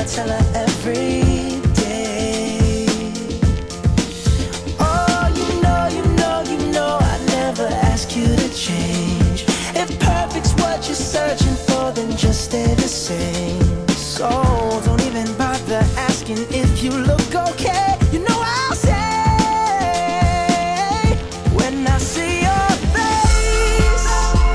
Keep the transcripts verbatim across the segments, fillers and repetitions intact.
tell her every day. Oh, you know, you know, you know I'd never ask you to change. If perfect's what you're searching for, then just stay the same. So don't even bother asking if you look okay. You know I'll say when I see your face,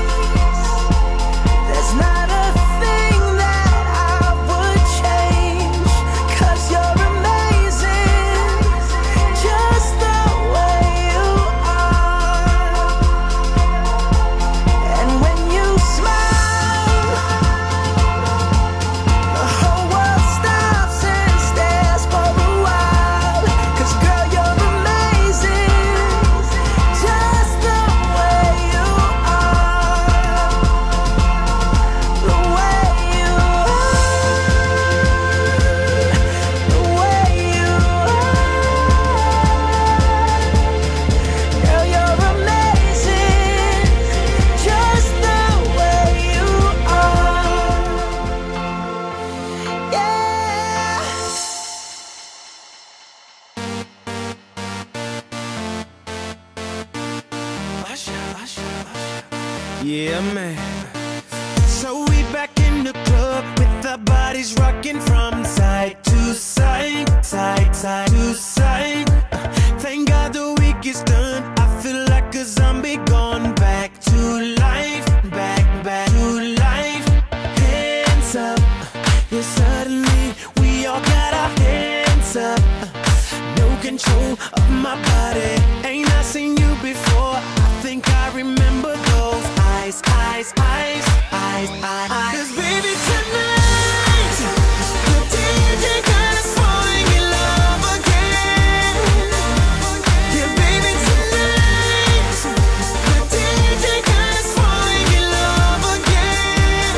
there's not a thing that I would change, 'cause you're amazing, just the way you are. And when you smile, the whole world stops and stares for a while. 'Cause girl, you're amazing, just the way you are. The way you are. The way you are. Girl, you're amazing, just the way you are. Yeah. Yeah, man. So we back in the club with our bodies rocking from side to side, side, side to side. Thank God the week is done. I feel like a zombie gone back to life, back, back to life. Hands up, yeah, suddenly we all got our hands up. No control of my body. Ain't I seen you before? I think I remember those eyes, eyes, eyes, eyes, eyes. 'Cause baby, tonight the D J got us falling in love again. Yeah, baby, tonight the D J got us falling in love again.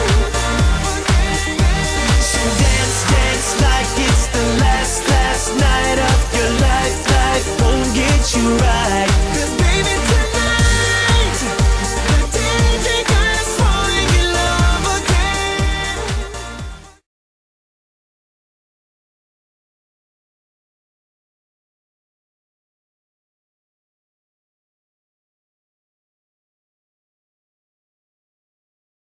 So dance, dance like it's the last, last night of your life. Life won't get you right.